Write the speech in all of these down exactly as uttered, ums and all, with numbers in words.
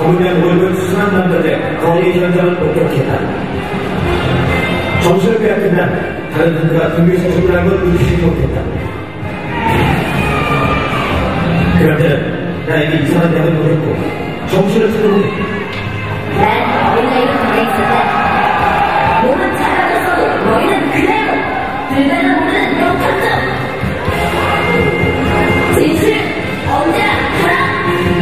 거룩한 월급 수많은 남자들의 거리 현장을 목격했다. 정신을 빼앗긴 난 다른 분들과 등교에서 출근한 걸 의식하지 못했다. 그 남자는 나에게 이상한 대답을 물었고 정신을 차려보니 난 어린아이로 변해있을 때 몸은 작아졌어도 머리는 그대로 불가능 모르는 역탐정 진실 언제나 가라.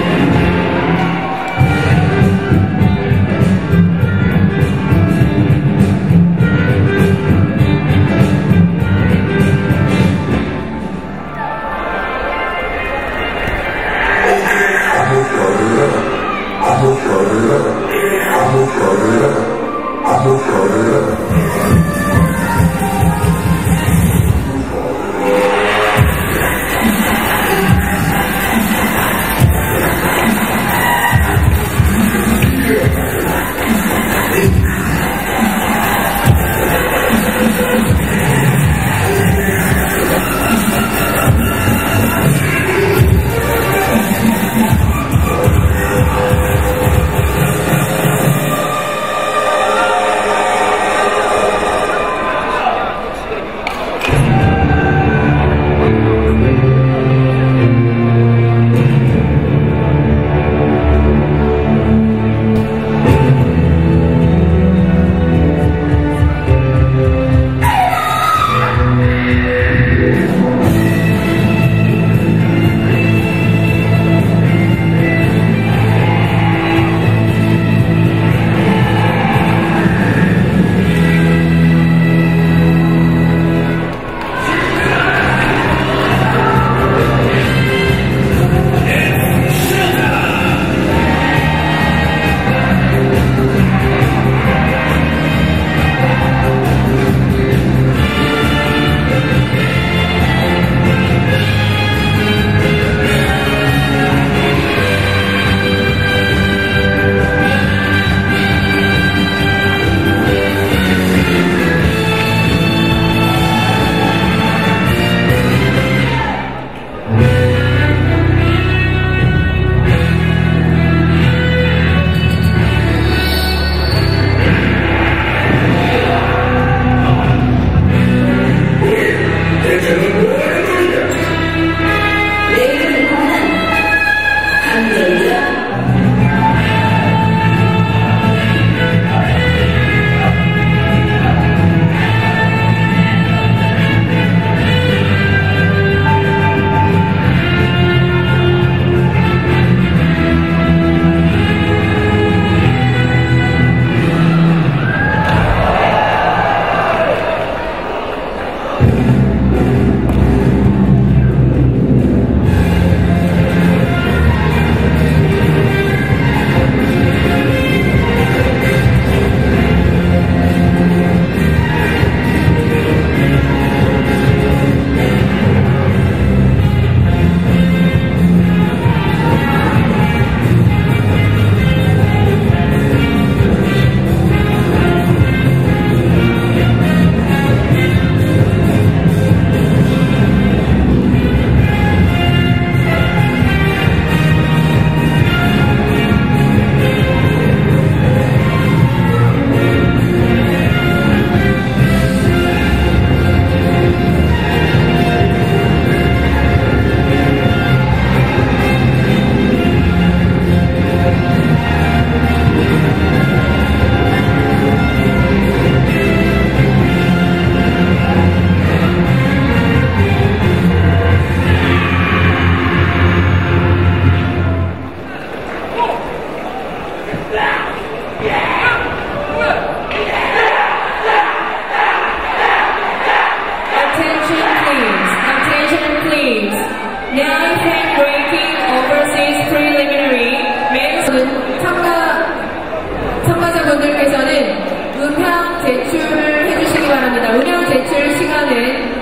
제출을 해주시기 바랍니다. 음향 제출 시간은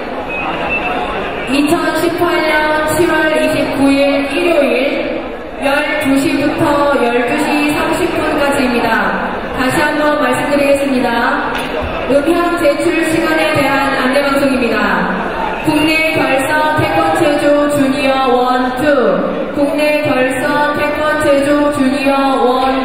이천십팔 년 칠월 이십구일 일요일 열두 시부터 열두 시 삼십 분까지입니다. 다시 한번 말씀드리겠습니다. 음향 제출 시간에 대한 안내방송입니다. 국내 결선 태권체조 주니어 원, 투, 국내 결선 태권체조 주니어 원,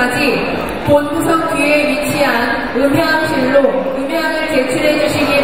전까지 본구석 뒤에 위치한 음향실로 음향을 제출해 주시기